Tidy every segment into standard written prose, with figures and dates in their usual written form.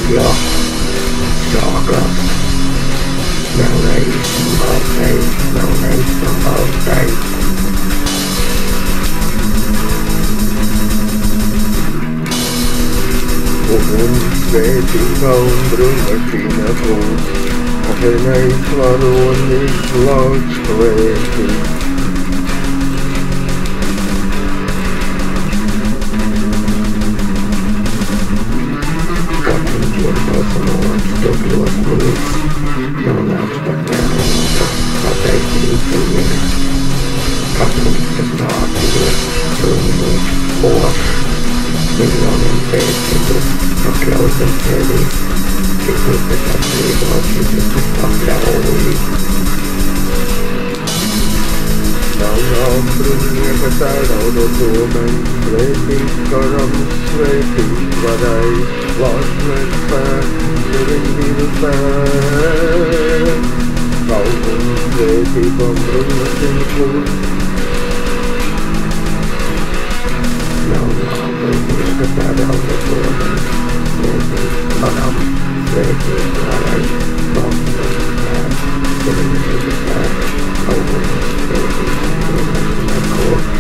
kauja sākas. Melnais un baltais, melnais un baltais. Uguns svētība un brūnačīna būs, apvienais varonis lauks svētī. Stokļos mūs, nonāks pat nevienota, pateicība viena. Katrs, kas nācies, brūnīgs, pošs, miljoniem pēcību, pakļautam sevi, citus, kas atbrīdot, citus, kas pakļauj. Jaunām brūnieka tēraudo domēm, svētīt karam, svētīt varai, lāsmēs spēks, Deviņu vīru spēk, Kaugums svētībam brūnaciņu klūs. Jaunā brūnieka tēraudo domēm, svētīt karam, svētīt varai, lāsmēs spēk, Deviņu vīru spēk, Kaugums svētībam brūnaciņu klūs.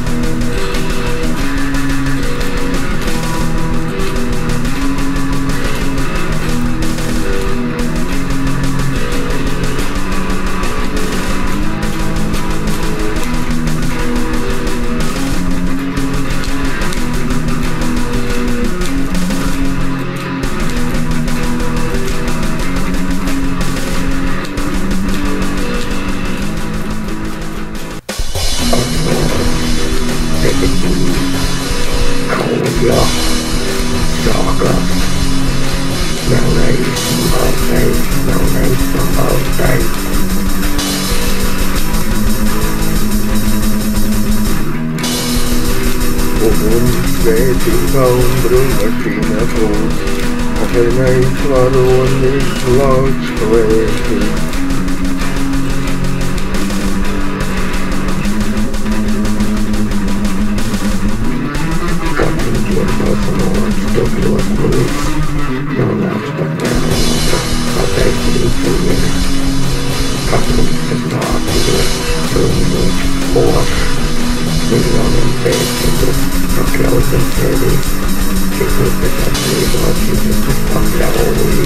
Kauja sākas. Melnais un baltais, melnais un baltais. Uguns svētība un brūnačīna būs, apvienais varonis lauks svētī. Stokļos mūs, nonāks pat nevienota, pateicība viena. Katrs, kas nācies, brūnīgs, pošs, miljoniem pēcību, pakļautam sevi, citus, kas atbrīdot, citus, kas pakļauj.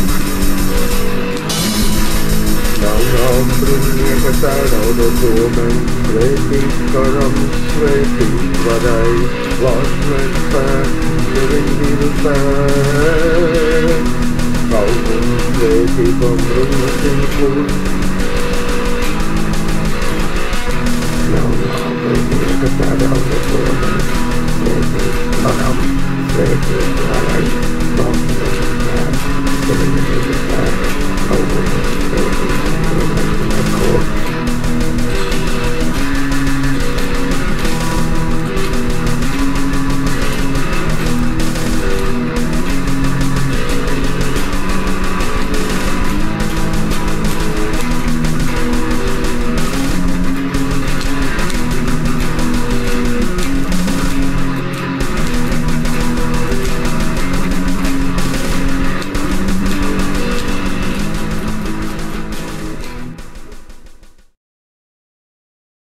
Jaunām brūnieka tēraudo domēm, svētīt karam, svētīt varai, lāsmēs spēk, Deviņu vīru spēk, Kaugums svētībam brūnaciņu klūs. Jaunā brūnieka tēraudo domēm, svētīt karam, svētīt varai, lāsmēs spēk, Deviņu vīru